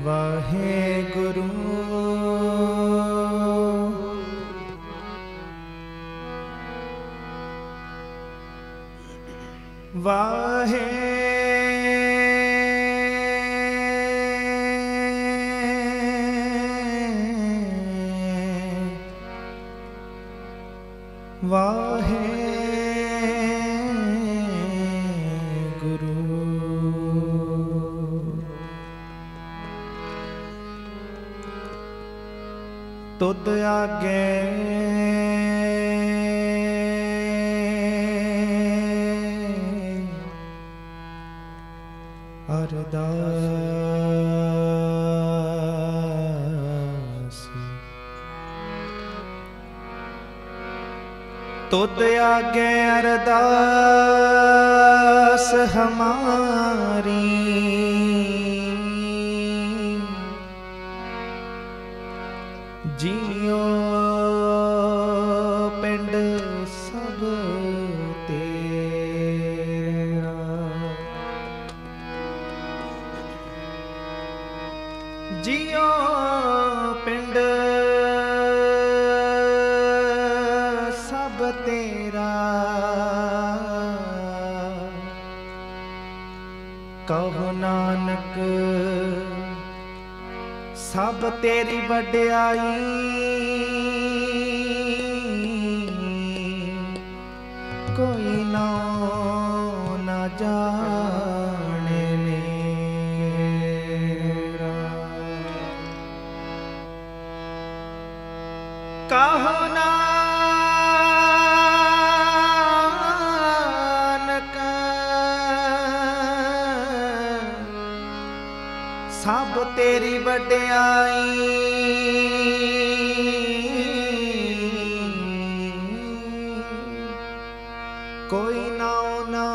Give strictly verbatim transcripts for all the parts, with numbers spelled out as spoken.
वाहेगुरु वाहे वाहे गुरु तुद आगे अरदास तुद आगे अरदास हमारी जियो पिंड सब तेरा जियो पिंड सब तेरा कहो नानक सब तेरी वड्याई कोई ना ना जाने मेरा कहो नानक सब तेरी वड्याई कोई ना ना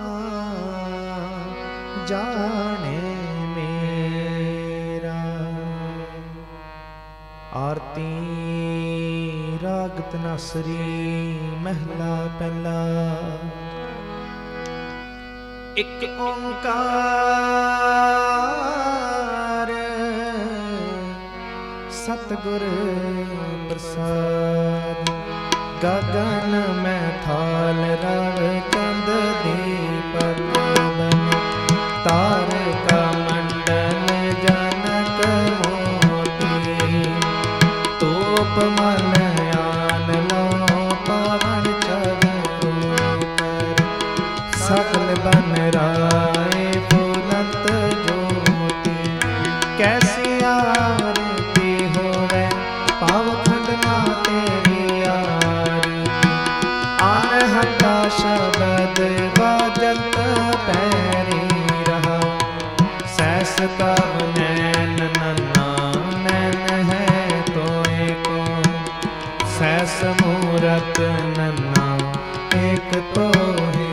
जाने मेरा। आरती राग तनासरी महला पहला। एक ओंकार सतगुर प्रसाद। गगन में थाल रव चंद दीपक बन तारका मंडल जनक मोती तोप मन आन लो पावन चर सकल बन राय बुलंद ज्योति कैसी आरती होवे पावखंड ना तेरी आरती शब्द बाजत पैरी रहा सैस तब नैन नन्ना नैन है तो एक सैस मूरत नन्ना एक तो ही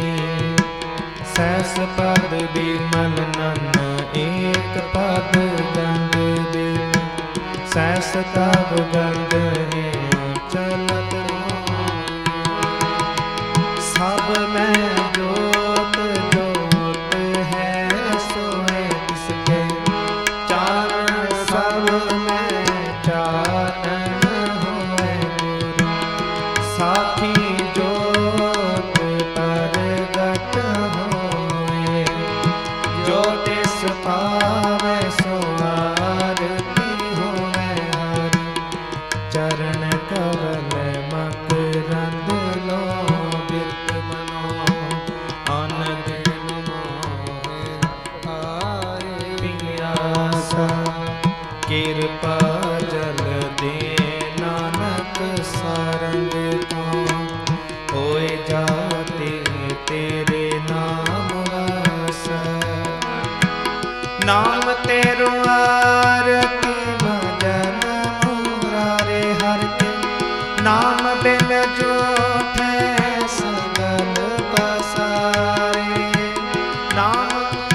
सैस पद बिमल नन्ना एक पद गंग बिन सैस तब गंग है चलत सब में जोत जोत है सोए किसके चारण सब में चानन होए गुरु साखी जोत परगट होए जो तिस पावे सो आरती होए हरि चरण कवल मकरंद लो कृपा जल दे नानक सारंग तो होए जाते तेरे नाम वास नाम तेरो आरती भजन मुरारे हर के नाम बिन जो है सगल पसारे नाम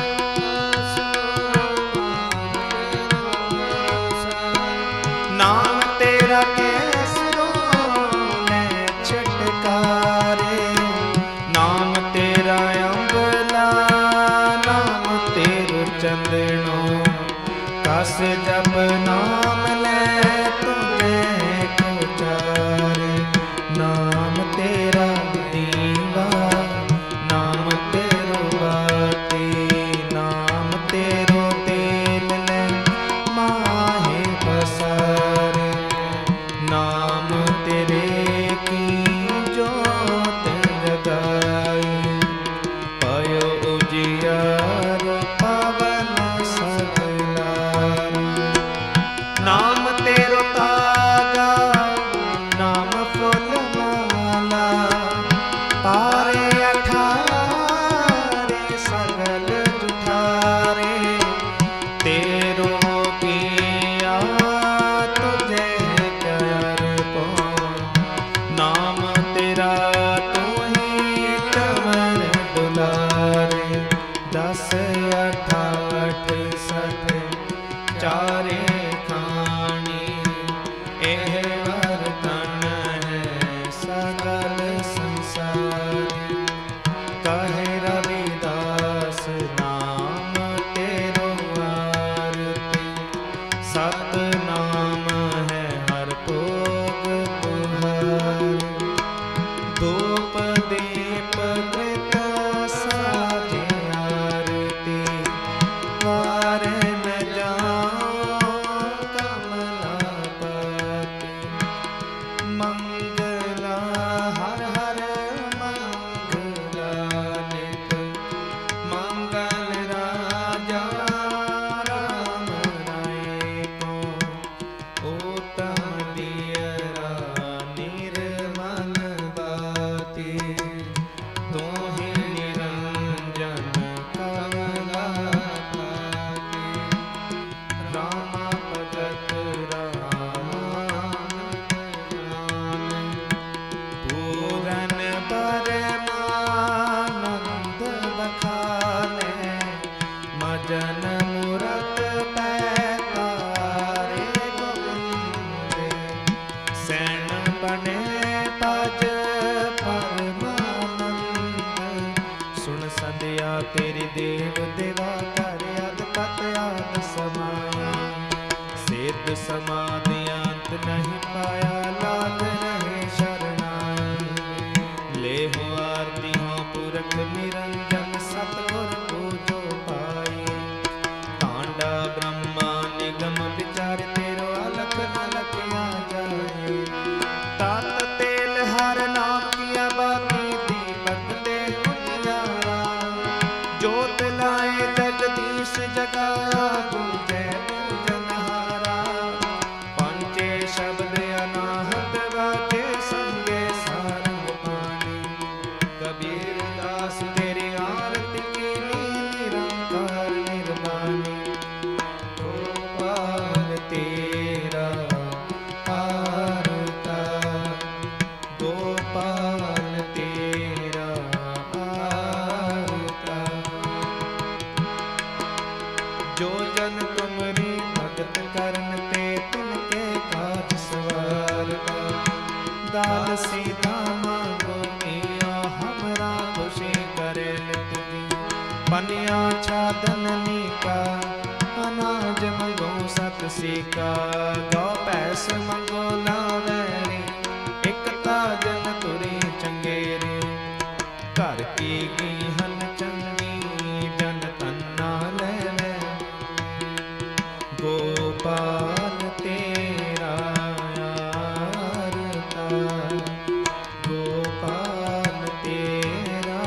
नाम तेरा कैसरों में छटकारे नाम तेरा अम्बला नाम तेरो चंदनो कस जप नाम ले तुझे को चारे, नाम तेरा दीवा नाम तेरो बाती, नाम तेरो तेल ले माहे पसारे, नाम तेरे की जोत जगाई, पायो उजियार पवन सकलार, नाम तेरो तागा नाम फुल माला, पारे अठारे सगल जुठारे, तेरो किया तुझे कर पो, नाम तेरा तू ही कमर दुलारे, दस अठाठ सठ चारे खानी, एह वरतन है सगल संसार, कहे रविदास नाम तेरो आरती, सत नाम है हर भोग तुहार, धूप दीप कृत साजे आरती, वार न जाओ कमलापति, मंगला हर हर मंगला नित, मंगल राजा राम राय को, उत्तम दियरा निर्मल बाती, तू ही निरंजन कमलापति, राम भगत रामानंद, पूरन परमानंद बखाने, मजन मूरत पैतारे गोविंदे, सैन बने पज परमानंद, सुन संध्या तेरी देव देवा कर अदपत आद समाया, सिद्ध समाधि अंत नहीं पाया, लाग रहे शरणाई, ले हो आरती हो पुरख निरंजन, सतगुर पूजो पाई, तांडा ब्रह्मा निगम विचार तेरो अलख अलख आ जाए, तात तेल हर नाम किया बाती, दीपक दे उजियारा, जोत लाए जगदीश जगाया, पूजे पूजनहारा, पंचे शब्द अनाहत वाजे, संगे सारंग पानी, कबीर दास तेरी आरती की निरंकार निर्वाणी, गोपाल तेरा आरता, गोपाल तेरा आरता, जो जन तुमरी भगत करन ते, तिनके काज सवारता, दाल सीता मांगो मिया, हमरा खुशी करे नित दी, पनिया छादन नीका, अनाज मंगो सत सीका, गौ पैस मंगो लावेरी, एक ताजन तुरी चंगेरी, घर की गीहन चंगी जन तन्ना ले ले, गोपाल तेरा आरता, गोपाल तेरा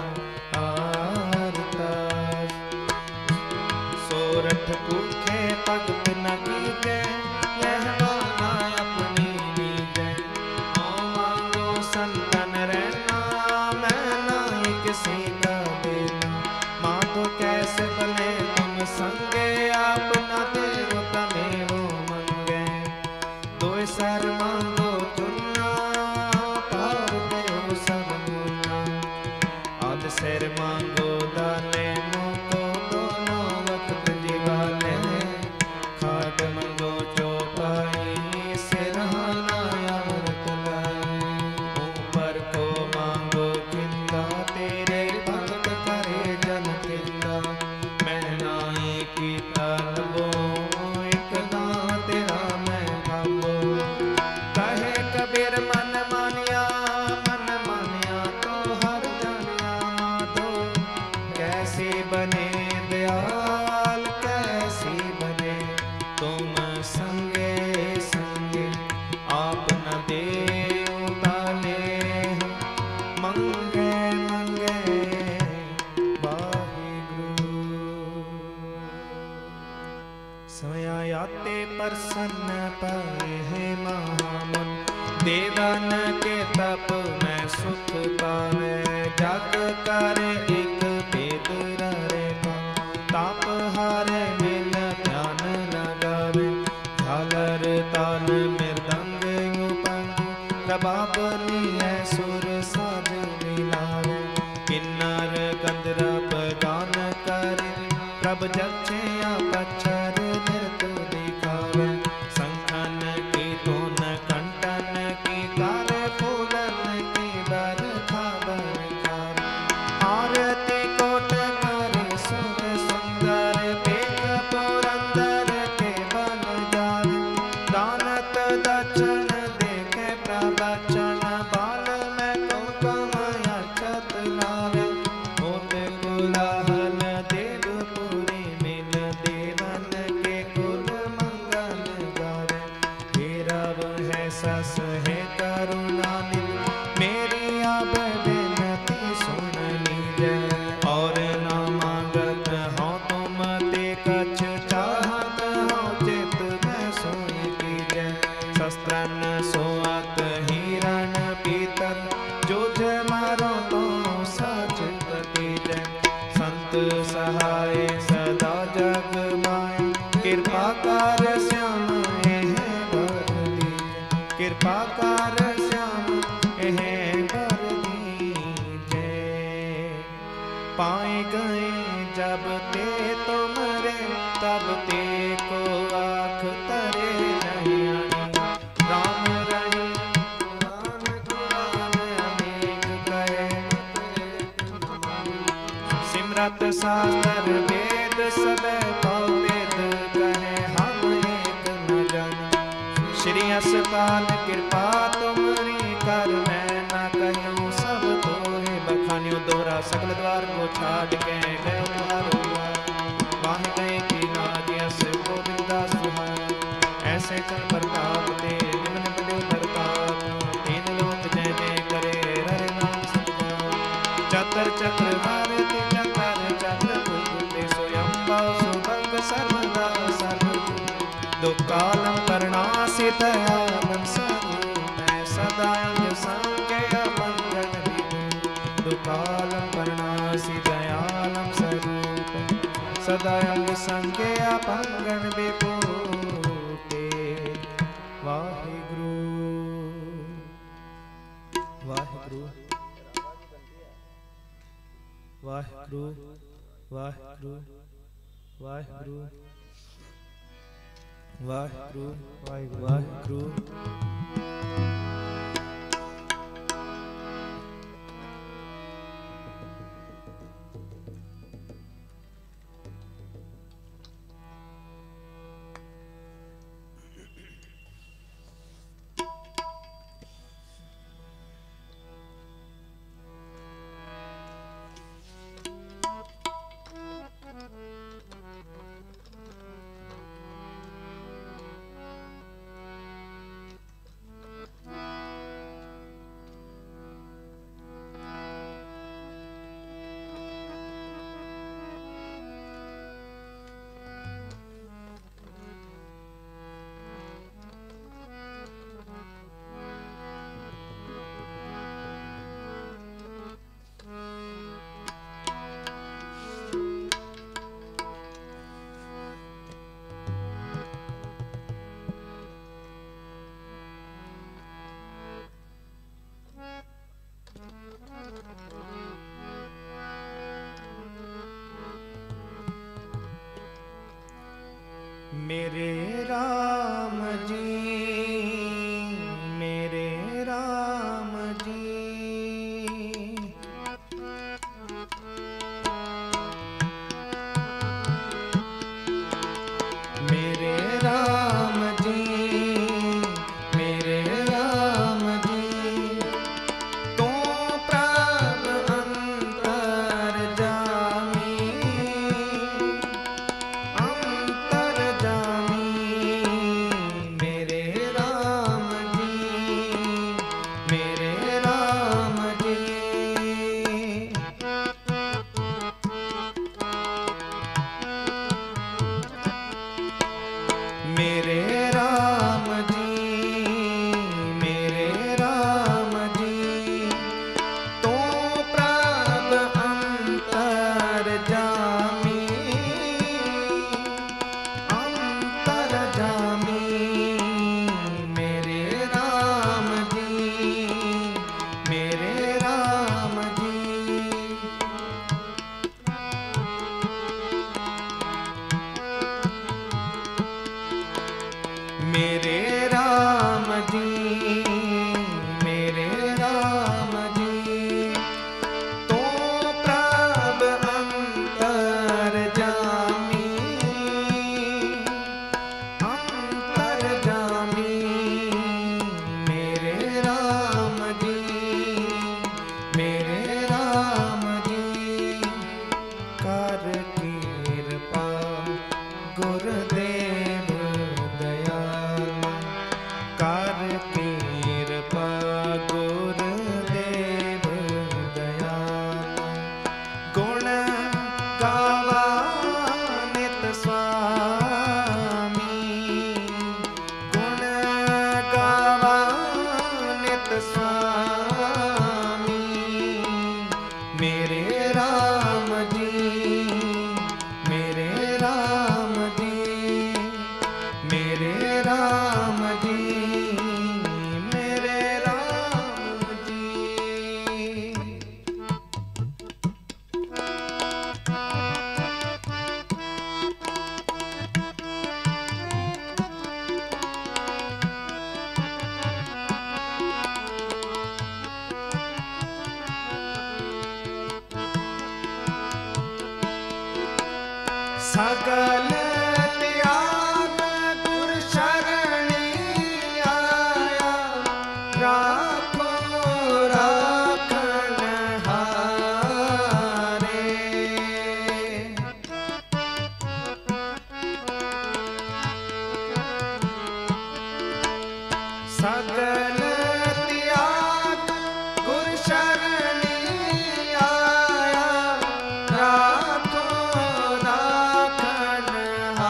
आरता, सोरठ भूखे भगत न कीजे, यह माना अपनी नीजे, ओ मांगो संतन रहना, मैं नहीं किसी का देना, मांगो कैसे बने तुम संगे, आप न देव तने वो मंगे, दो सर मांगो चुना, पार देव सब मुना, आध सिर मांगो दाले, मोको दोनों वक्त जीवाले, खाट मंगो चौपाई, सिरहाना अमृत लाई, ऊपर को मांगो किंदा, तेरे भक्त करे जन किंदा, मैं नाई की तलबो स्वयाते प्रसन्न पाए हे महामुन। देवन के तप में सुख पावे, जग करे एक भेद रे पावे। ताप हारे मिल ध्यान लगावे, झालर ताल मृदंग उपंग। रबाब लिये सुर साज मिलावे, किन्नर गंधर्व गान करे। प्रभ जक्षे पच्छर नृत्य दिखावे, शंखन की धुन कंटन की कर। फूलन की बरखा बरखावे, आरती कोट करे सुर सुंदर। पेख पुरंदर के बन जावे, दानत दक्षिण देखे प्रवचन। बाल में कुंकुम अक्षत लावे, होत कोलाहल देवपुरी मिल। देवन के कुल मंगल गावे, हे रब है सस है करुणा निधि। मेरी अब विनती सुन लीजिए, और न मांगत हो तुम ते कछ। चाहत हो चित में सोई कीजिए, शस्त्रन सोअत हिरण पीतल। जुझ मारो तो सच कीजिए, संत सहाय सदा जग माय। कृपा कर श्याम एह वर दीजिए, कृपा कर श्याम एह वर दीजिए। पाए गए जब ते तुमरे, तब ते को आँख तरे नहीं आनी। राम रही पुराण पुराण अनेक कहे, सिमरत शास्त्र वेद सब वेद कहे। हम एक न जाने, श्री असपाल कृपा तुमरी कर। मैं न कहूँ सब तो है बखानियो। दोहरा सकल द्वार को छाड़ के गए तुम्हारो द्वार। वाह गए की नाज यस गोविंदा सुहाए, ऐसे चल प्रताप ते निमन बड़े प्रताप। तीन लोक जय जय करे हरे नाम सतनाम। चतर चक्र भारती चतर चक्र भूते, स्वयं सुभंग सर्वदा सर्वभूत। दुकालम करणासित आनंद स्वरूप, सदा अंग संज्ञा मंगल विभु। दुकालम करणासित आनंद स्वरूप, सदा अंग संज्ञा मंगल विभूते। वाहिगुरु वाहिगुरु वाहिगुरु वाहिगुरु वाहिगुरु वाहिगुरु वाहिगुरु वाहिगुरु। मेरे राम जी मेरे राम जी, मेरे राम जी मेरे राम जी। तू प्रभ अंतरजामी अंतरजामी, मेरे मेरे राम जी, मेरे राम जी, तो प्रभ अंतर जामी, अंतर जामी, मेरे राम जी, मेरे राम जी, कर कृपा गुरुदेव दयाल, कर कृपा गुरुदेव दयाल, गुण गावा नित स्वामी, गुण गावा नित स्वामी, मेरे राम जी, मेरे राम जी, मेरे राम जी, मेरे राम जी। सकल त्याग गुर शरणी आया, राखो राखन हारे, सकल त्याग गुर शरणी आया, राखो राखन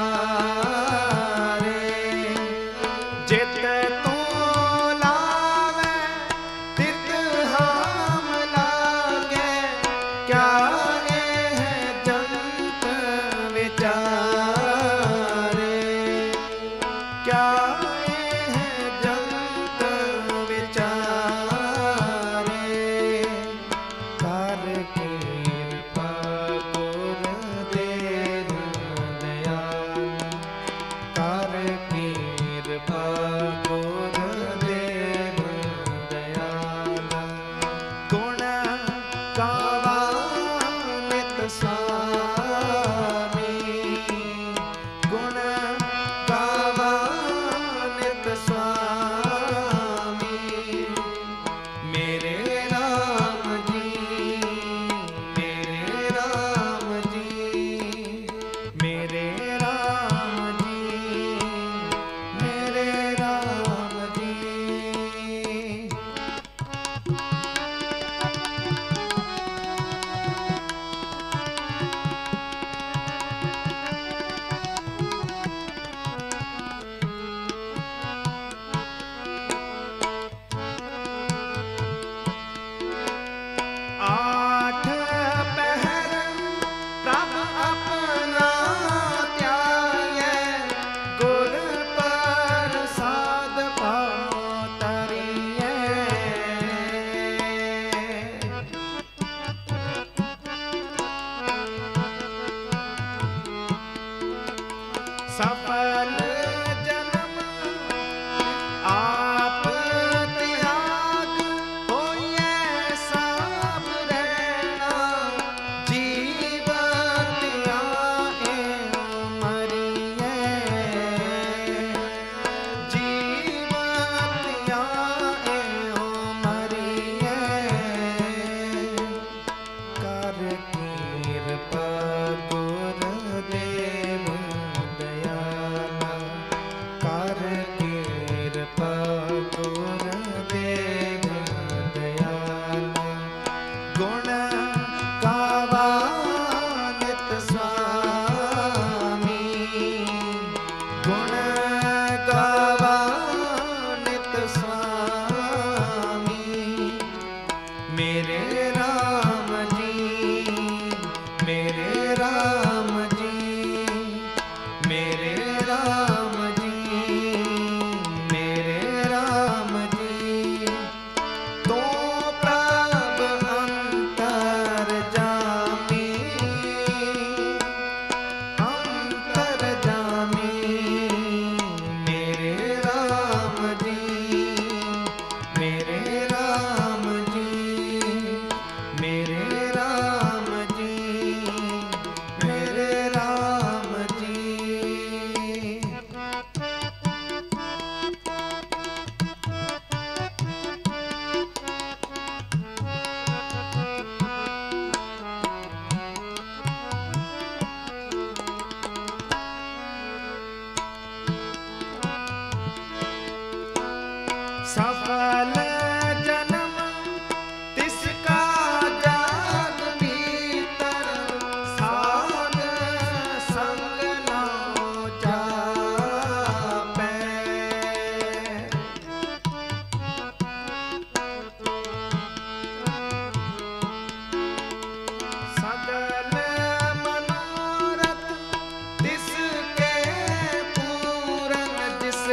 हारे, जित तू लावे तित हम लागे, क्या एह जंत विचारे, क्या एह जंत विचारे, कर कृपा गुरुदेव दयाल, कर कृपा गुरुदेव दयाल, गुण गावा नित स्वामी, गुण गावा नित स्वामी, मेरे राम जी, मेरे राम जी, मेरे राम जी, मेरे राम जी। आठ पहर प्रभ अपना त्यागे, गुर प्रसाद पाओ तरिए, सफल जन्म आप त्याग होइए सब रहना, जीवन त्यागे मरिए, जीवन त्यागे मरिए, कर कृपा गुरुदेव दयाल, कर कृपा गुरुदेव दयाल, गुण गावा नित स्वामी, गुण गावा नित स्वामी, मेरे राम जी, मेरे राम जी, मेरे राम जी, मेरे राम जी, तो प्रभ अंतर जामी, अंतर जामी, मेरे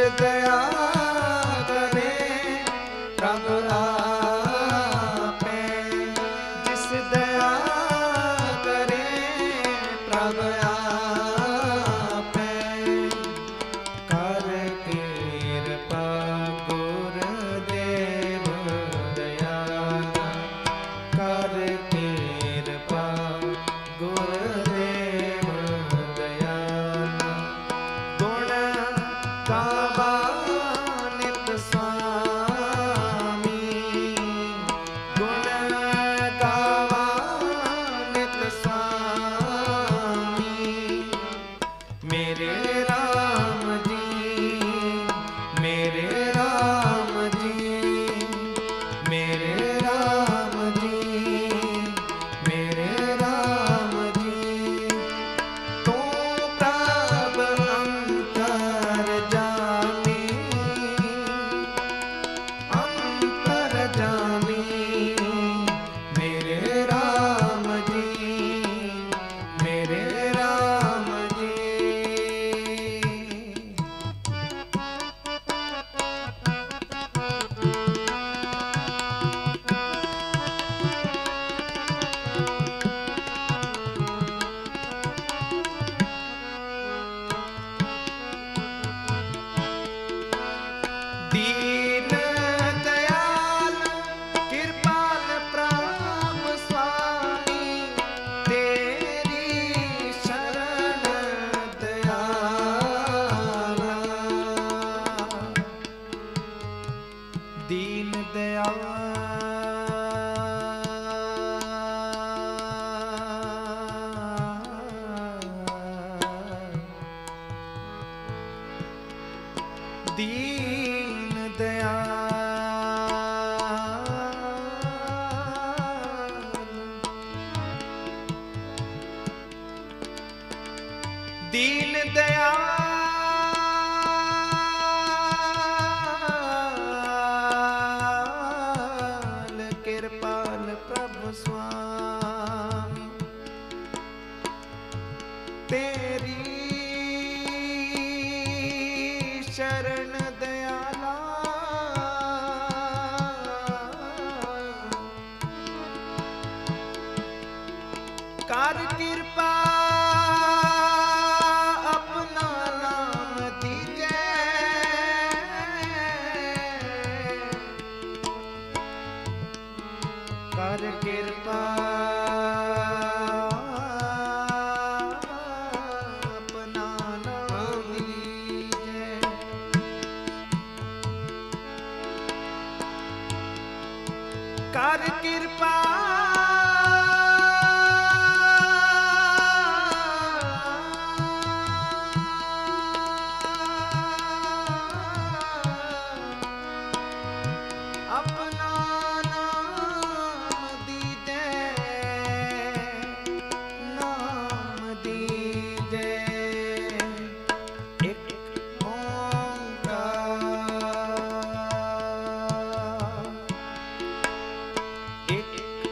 दया करे प्रभु आपे, जिस दया करे प्रभु आपे, कर कृपा गुरुदेव दयाला, कर कृपा गुरुदेव दयाला। गुण गावा नित स्वामी, गुण गावा नित स्वामी, मेरे राम जी, मेरे राम जी, मेरे राम जी, मेरे राम जी। तू प्रभ अंतर जामी, अंतर जामी, मेरे राम जी, मेरे राम जी। दीन दयाल कृपाल प्रभ स्वामी, तेरी शरण दयाला। दीन दयाल दीन दयाल, दीन दयाल कृपाल प्रभु स्वामी, तेरी शरण दयाला। कर कृपा अपना नाम दीजे, कर कृपा अपना नाम दीजे, कर कृपा अपना नाम दीजे, नाम दीजे। एक ओंकार, एक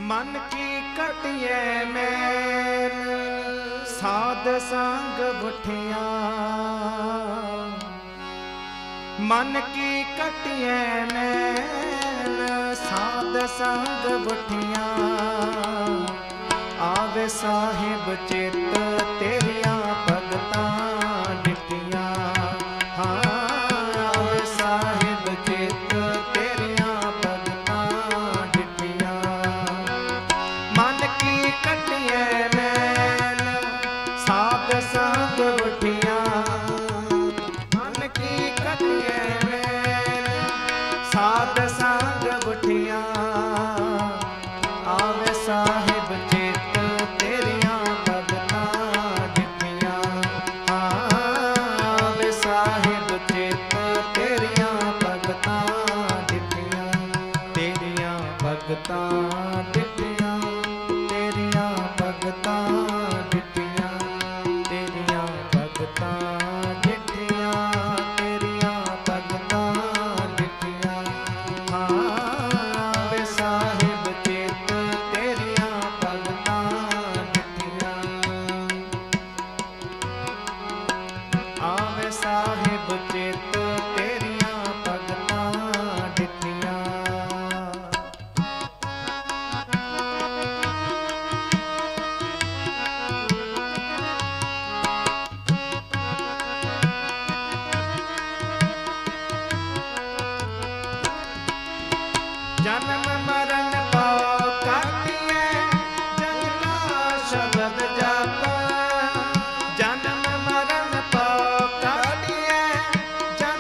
मन की कटिए मैल साध संग उठिया, मन की कटिए मैल साध संग उठिया, आवे साहिब चित तेरिया भगतां डिठिया। हाँ आवे साहिब चित तेरिया भगतां डिठिया, मन की कटिए मैल साध संग उठिया, मन की कटिए मैल साध संग उठिया, आवे साहिब चित तेरिया भगतां डिठिया। हाँ आवे साहिब चित तेरिया भगतां डिठिया, तेरिया भगतां डिठिया, तेरिया भगतां डिठिया, तेरिया भगतां डिठिया, तेरिया भगतां डिठिया। हाँ आवे साहिब चित तेरिया भगतां डिठिया, आवे साहिब चित तेरिया भगतां डिठिया। जन्म मरण पाओ काटिए जग का शब्द जापा, जन्म मरण पाओ काटिए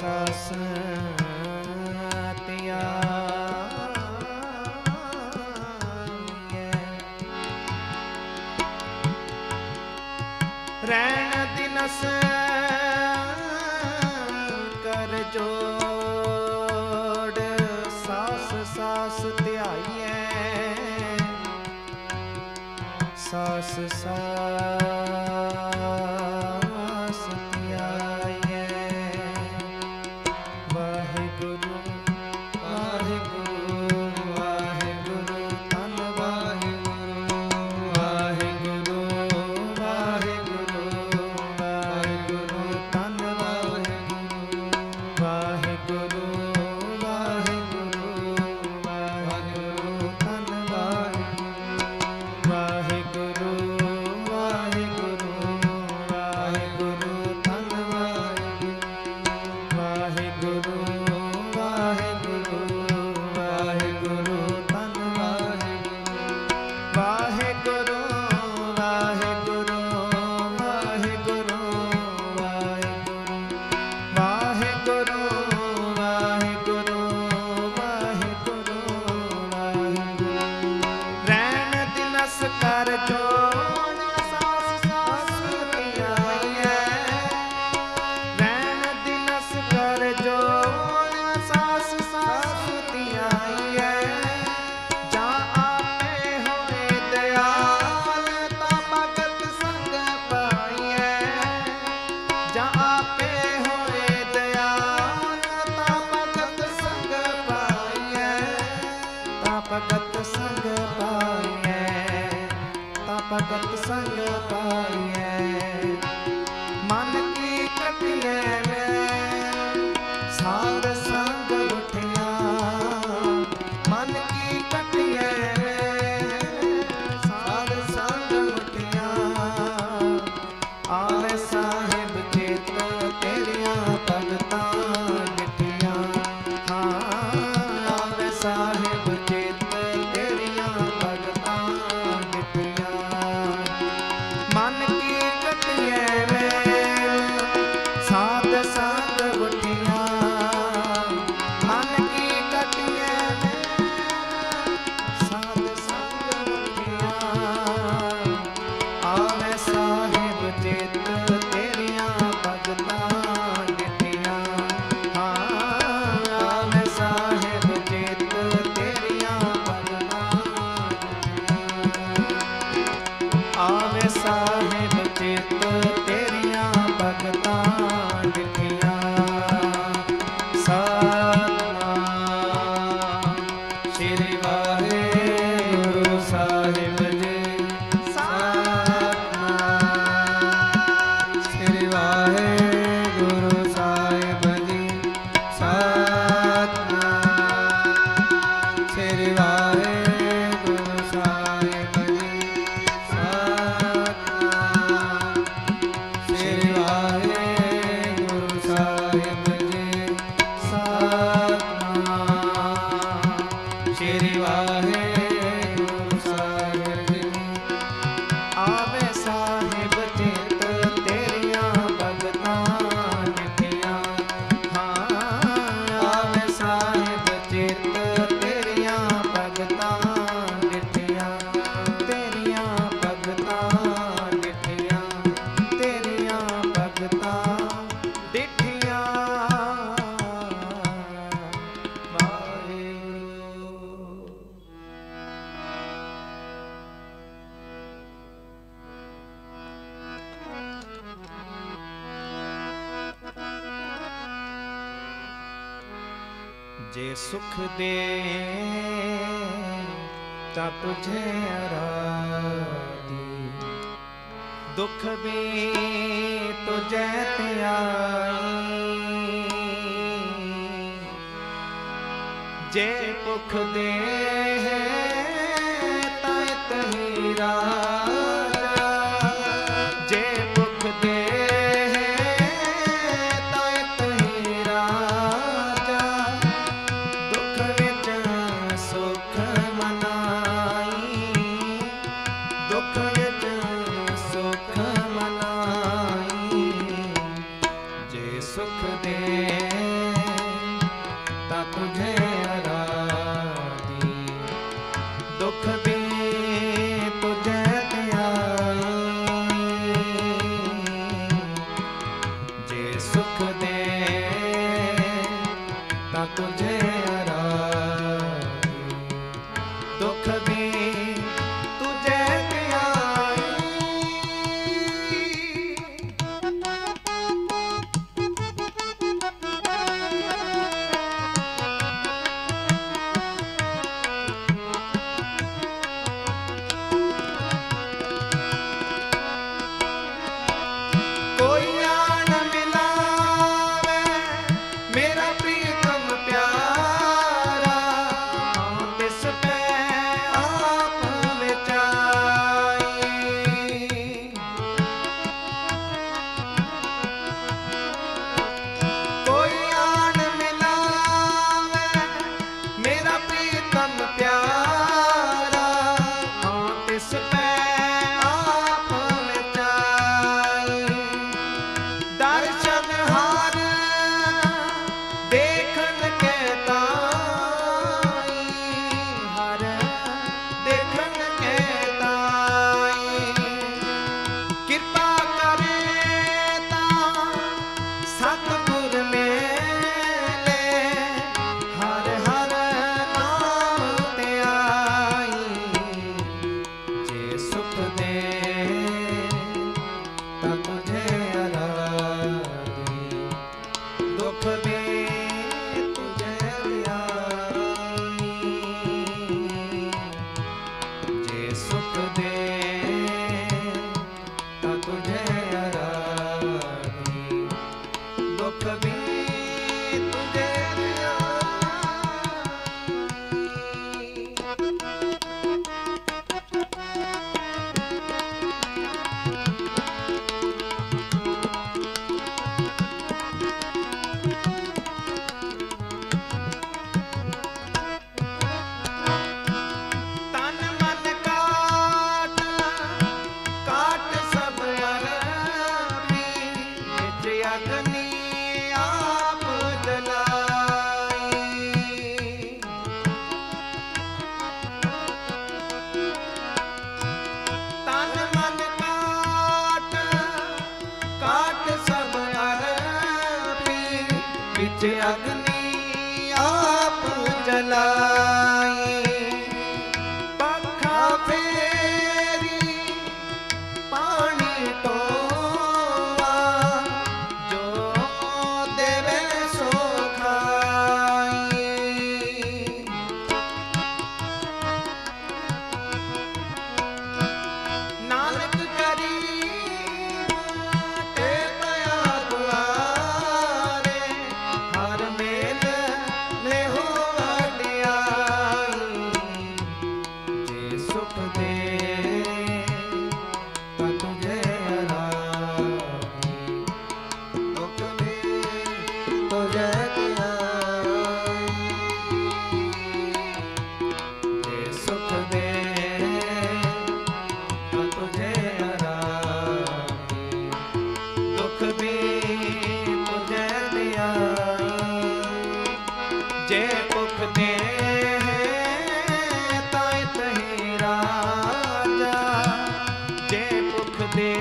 सास तिया रैन दिनस कर जोड़ सास सास ध्याइए सास सास ध्याइए वाहिगुरु वाहिगुरु वाहिगुरु धन वाहिगुरु वाहिगुरु वाहिगुरु वाहिगुरु धन वाहिगुरु वाहिगुरु वाहिगुरु वाहिगुरु धन वाहिगुरु वाहिगुरु वाहिगुरु वाहिगुरु धन वाहिगुरु वाहिगुरु वाहिगुरु वाहिगुरु धन वाहिगुरु वाहिगुरु वाहिगुरु वाहिगुरु वाहिगुरु वाहिगुरु वाहिगुरु रैन दिनस कर जोड़ सास सास ध्याइए रैन दिनस कर जोड़ सास सास ध्याइए जा आपे होए दयाल ता भगत संग पाइए जा आपे होए दयाल ता भगत संग पाइए ता भगत संग पाइए ता भगत संग पाइए मन की कटिए सार संग उठिया मन की कटिए सार संग उठिया आवे साहिब चेत तेरिया भगतां डिठिया हाँ आवे साहिब चेत तेरिया भगतां डिठिया मन की कटिए साध संग उठिया मन की कटिए साध संग उठिया आवे साहिब चेत तेरिया भगतां डिठिया हाँ आवे साहिब चेत तेरिया भगतां डिठिया आवे साहिब चेत तेरिया भगतां डिठिया सतनाम श्री वाहिगुरु साहिब जी सतनाम श्री वाहिगुरु साहिब जी सतनाम श्री वाहिगुरु साहिब जी सतनाम श्री वाहिगुरु साहिब जी सतनाम श्री वाहिगुरु साहिब जी आवे साहिब चेत तेरिया भगतां डिठिया हाँ आवे साहिब चेत तेरिया भगतां डिठिया तेरिया भगतां डिठिया तेरिया भगतां डिठिया वाहिगुरु जे सुख दे ता तुझे आराधी दुख भी तुझे त्याई जे पुख दे ताए तही राजा जे पुख दे ताए तही राजा दुख विच सुख मनाई दुख विच सुख मनाई जे सुख दे बिच अग्नि आप जलाई, पखा फेरी पानी टोवा, जो देवे सो खाई। नानक करी ते पया दुआरे, हर मेल ले हो वडियाई। जे सुख दे ता तुझे राही, दुख दे तुझे त्याई। जे सुख दे ता तुझे राही, दुख भी तुझे त्याई। जे भुख दे ताई तही राजा, जे भुख दे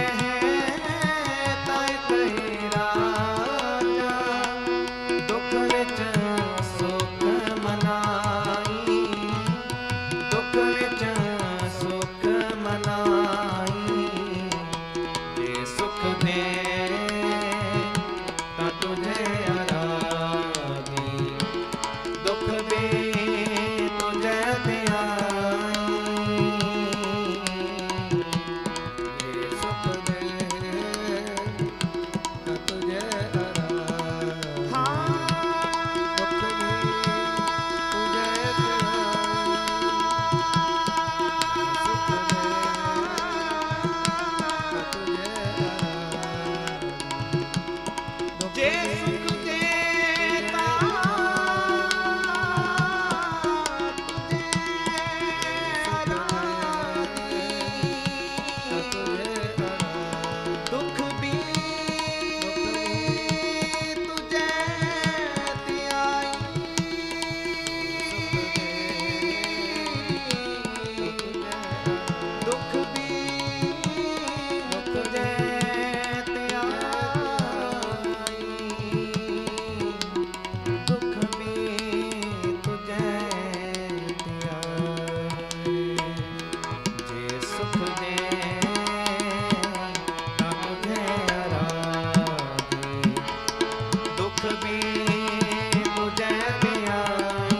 ताई तही राजा। दुख विच सुख मनाई, दुख विच सुख मनाई। जे सुख दे ता तुझे राही, दुख भी तुझे त्याई। जे सुख दे ता तुझे राही, हाँ दुख भी तुझे त्याई। जे सुख देता दुख भी तुझे त्याई। दुख भी तुझे त्याई, दुख भी तुझे त्याई। जे सुख दे ता तुझे राही, दुख भी तुझे त्याई।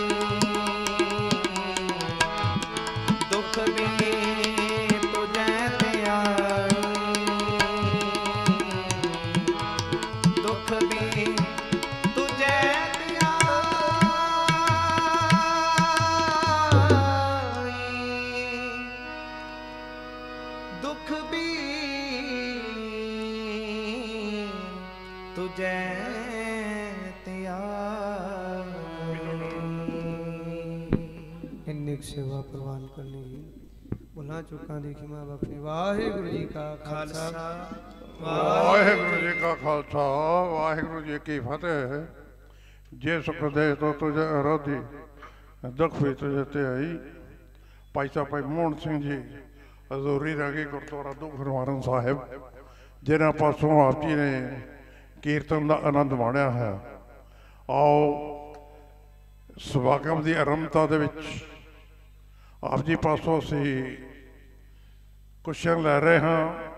दुख भी तुझे त्याई, दुख भी तुझे त्याई। दुख भी तुझे त्याई। इन्नी सेवा प्रवान करनी भुला चुका दी खिमा बख्शे। वाहिगुरु जी का खालसा, वाहिगुरु जी का खालसा, वाहिगुरु जी की फतेह। जे सुख दे तो तुझे आराधी, दुख भी तुझे त्याई। भाई साहब भाई मोहन सिंह जी हजूरी रही गुरुद्वारा दुख निवारण साहिब, जिन्होंने पासों आप जी ने कीर्तन का आनंद माणिया है। आओ सभागम की आरंभता दे विच आप जी पासों असी क्वेश्चन लै रहे हाँ।